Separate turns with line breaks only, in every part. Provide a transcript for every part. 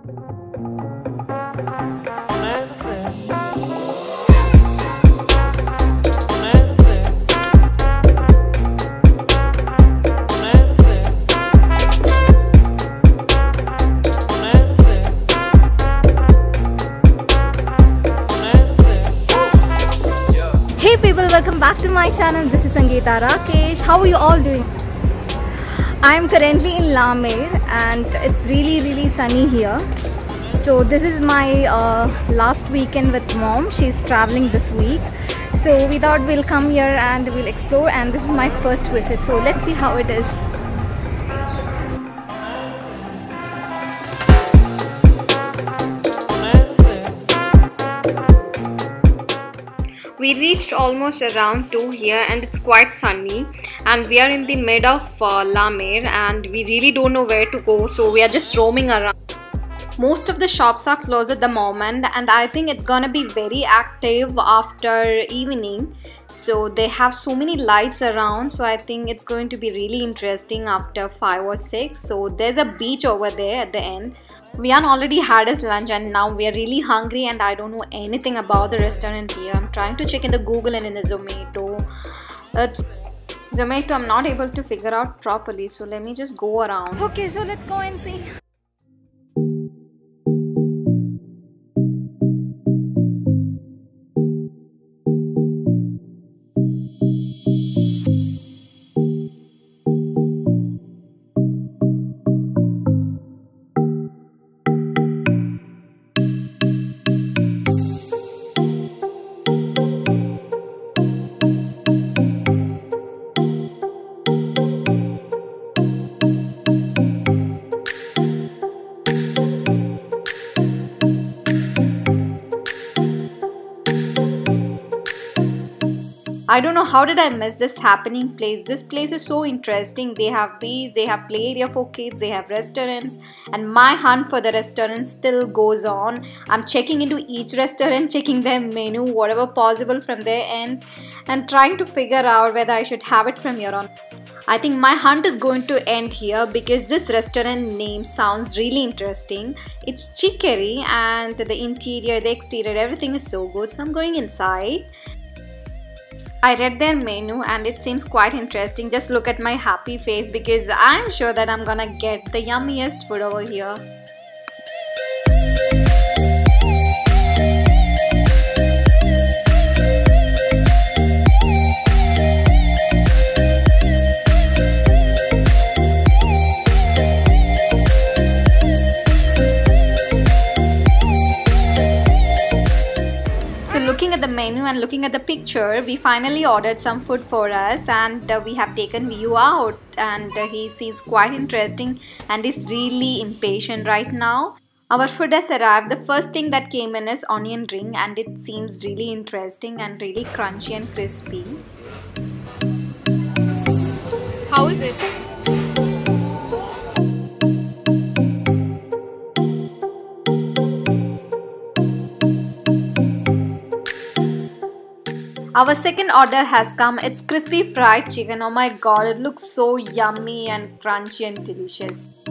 Hey people, welcome back to my channel. This is Sangeeta Rakesh. How are you all doing? I am currently in La Mer and it's really sunny here. So this is my last weekend with mom. She's traveling this week. So we thought we'll come here and we'll explore, and this is my first visit. So let's see how it is. We reached almost around 2 here and it's quite sunny, and we are in the mid of La Mer and we really don't know where to go, so we are just roaming around. Most of the shops are closed at the moment and I think it's gonna be very active after evening. So they have so many lights around, so I think it's going to be really interesting after 5 or 6. So there's a beach over there at the end. Vian already had his lunch and now we are really hungry, and I don't know anything about the restaurant here. I'm trying to check in the Google and in the Zomato. I'm not able to figure out properly, so let me just go around. Okay, so let's go and see. I don't know how did I miss this happening place. This place is so interesting. They have beach, they have play area for kids, they have restaurants, and my hunt for the restaurant still goes on. I'm checking into each restaurant, checking their menu, whatever possible from their end, and trying to figure out whether I should have it from here on. I think my hunt is going to end here because this restaurant name sounds really interesting. It's Chicory and the interior, the exterior, everything is so good. So I'm going inside. I read their menu and it seems quite interesting. Just look at my happy face because I'm sure that I'm gonna get the yummiest food over here. Looking at the menu and looking at the picture, we finally ordered some food for us, and we have taken View out, and he seems quite interesting and is really impatient right now. Our food has arrived. The first thing that came in is onion ring, and it seems really interesting and really crunchy and crispy. How is it? Our second order has come. It's crispy fried chicken. Oh my god, it looks so yummy and crunchy and delicious.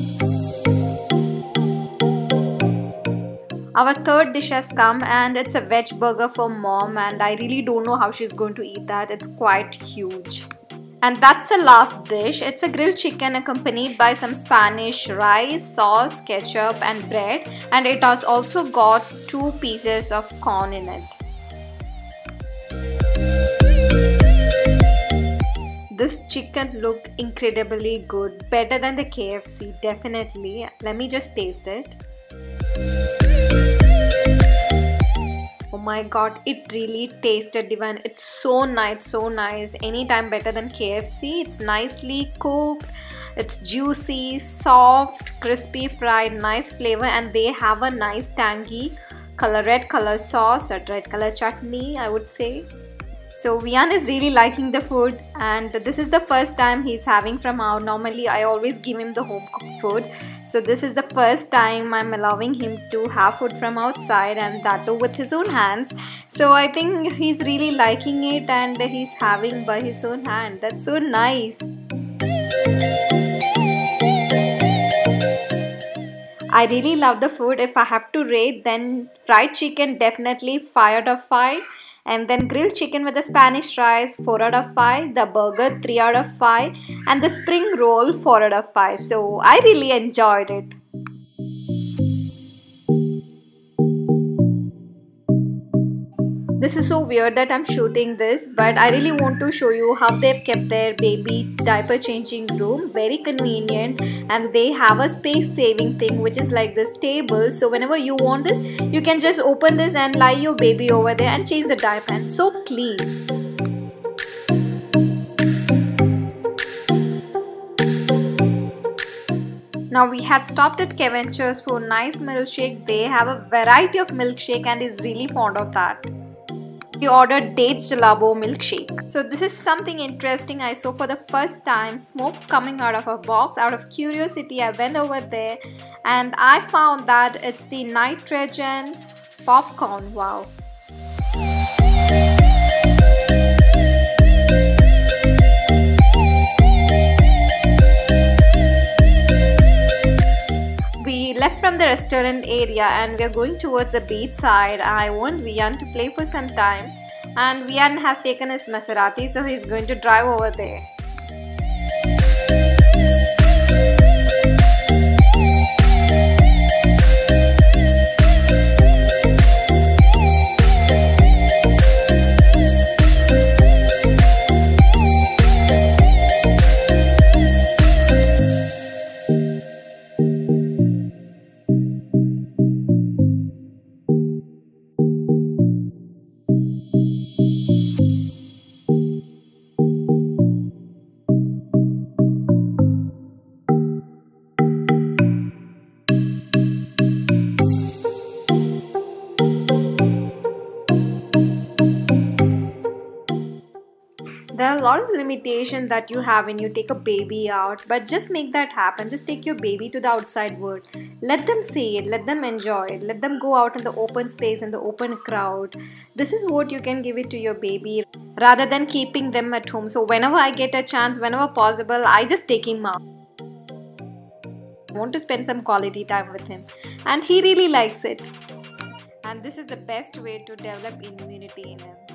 Our third dish has come and it's a veg burger for mom, and I really don't know how she's going to eat that. It's quite huge. And that's the last dish. It's a grilled chicken accompanied by some Spanish rice, sauce, ketchup and bread, and it has also got 2 pieces of corn in it. This chicken looked incredibly good, better than the KFC, definitely. Let me just taste it. Oh my god, it really tasted divine. It's so nice, anytime better than KFC. It's nicely cooked, it's juicy, soft, crispy fried, nice flavor, and they have a nice tangy red color sauce or red color chutney, I would say. So Vian is really liking the food, and this is the first time he's having from out. Normally I always give him the home cooked food. So this is the first time I'm allowing him to have food from outside, and that too with his own hands. So I think he's really liking it and he's having by his own hand. That's so nice. I really love the food. If I have to rate, then fried chicken definitely 5 out of 5. And then grilled chicken with the Spanish rice 4 out of 5. The burger 3 out of 5. And the spring roll 4 out of 5. So I really enjoyed it. This is so weird that I'm shooting this, but I really want to show you how they've kept their baby diaper changing room. Very convenient, and they have a space saving thing which is like this table. So whenever you want this, you can just open this and lie your baby over there and change the diaper. And so clean. Now we had stopped at Cavencher's for nice milkshake. They have a variety of milkshake and is really fond of that. We ordered dates jalabo milkshake. So this is something interesting I saw for the first time. Smoke coming out of a box. Out of curiosity, I went over there and I found that it's the nitrogen popcorn. Wow. Left from the restaurant area and we are going towards the beach side. I want Vian to play for some time, and Vian has taken his Maserati, so he's going to drive over there. There are a lot of limitations that you have when you take a baby out, but just make that happen. Just take your baby to the outside world. Let them see it, let them enjoy it, let them go out in the open space, in the open crowd. This is what you can give it to your baby rather than keeping them at home. So whenever I get a chance, whenever possible, I just take him out. I want to spend some quality time with him, and he really likes it. And this is the best way to develop immunity in him.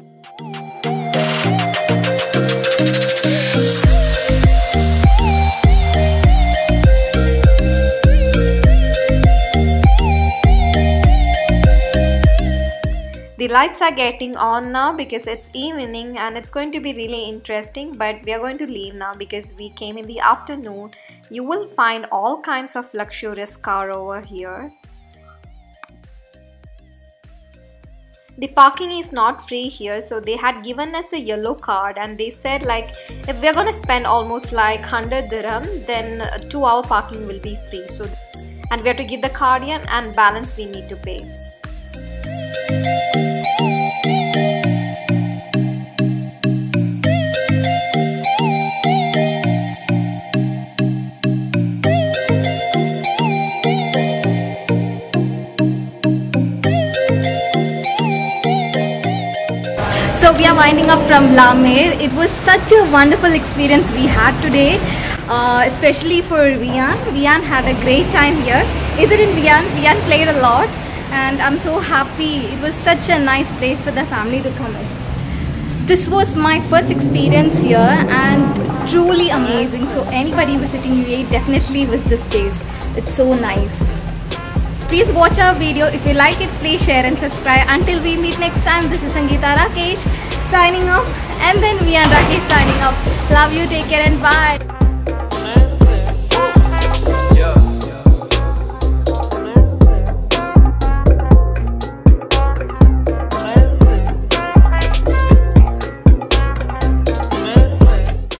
The lights are getting on now because it's evening and it's going to be really interesting, but we are going to leave now because we came in the afternoon. You will find all kinds of luxurious car over here. The parking is not free here, so they had given us a yellow card and they said like if we're gonna spend almost like 100 dirham, then 2-hour parking will be free. So, and we have to give the card in and balance we need to pay. So we are winding up from Lamer. It was such a wonderful experience we had today, especially for Vian. Vian had a great time here. Isn't it, Vian? Vian played a lot and I'm so happy. It was such a nice place for the family to come in. This was my first experience here and truly amazing. So anybody visiting UAE definitely visit this place. It's so nice. Please watch our video. If you like it, please share and subscribe. Until we meet next time, this is Sangeeta Rakesh signing off, and then me and Rakesh signing off. Love you, take care and bye.